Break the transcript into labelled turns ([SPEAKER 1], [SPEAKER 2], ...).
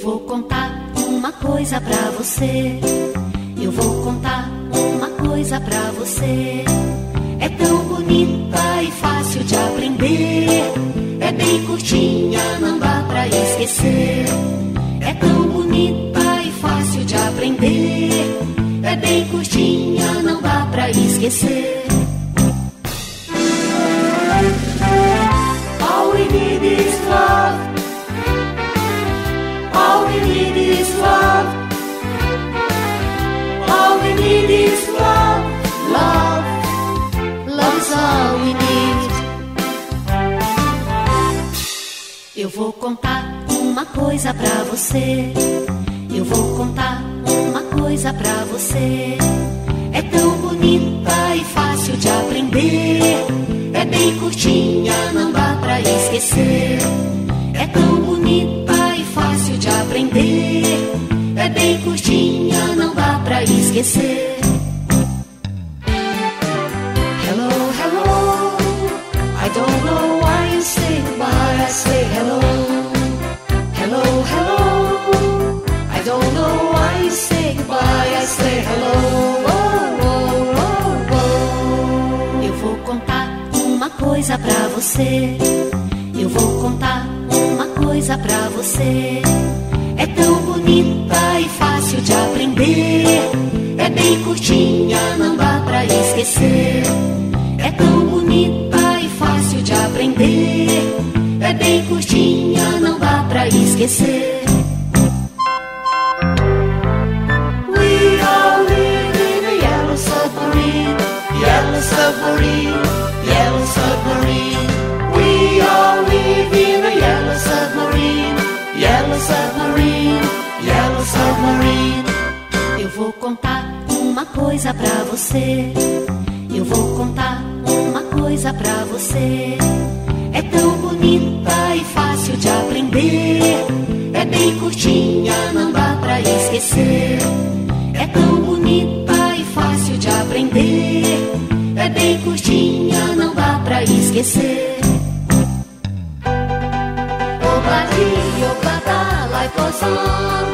[SPEAKER 1] vou contar uma coisa pra você. Eu vou contar uma coisa pra você. É tão bonita e fácil de aprender. É bem curtinha, não dá pra esquecer. É tão bonita e fácil de aprender. É bem curtinha, não dá pra esquecer. All we need is love. All we need is love. All we need is love. Love. Love is all we need. Eu vou contar uma coisa pra você. Eu vou contar uma coisa pra você. É tão bonita e fácil de aprender. É bem curtinha, não dá pra esquecer. É tão bonita e fácil de aprender. É bem curtinha, não dá pra esquecer. Hello, hello. I don't know why you say goodbye. I say hello. Hello, hello. I don't know why you say goodbye. I say hello. Oh, oh, oh, oh. Eu vou contar uma coisa pra você. Eu vou contar uma coisa pra você. É tão bonita e fácil de aprender. É bem curtinha, não dá pra esquecer. É tão bonita e fácil de aprender. É bem curtinha, não dá pra esquecer. We all live in a yellow submarine. Yellow submarine. Yellow submarine. We all live in a yellow submarine. Yellow submarine. Yellow submarine. Eu vou contar uma coisa pra você. Eu vou contar uma coisa pra você. É tão bonita e fácil de aprender. É bem curtinha, não dá pra esquecer. É tão bonita e fácil de aprender. É bem curtinha, não dá pra esquecer. Oba-li, oba-da, life goes on.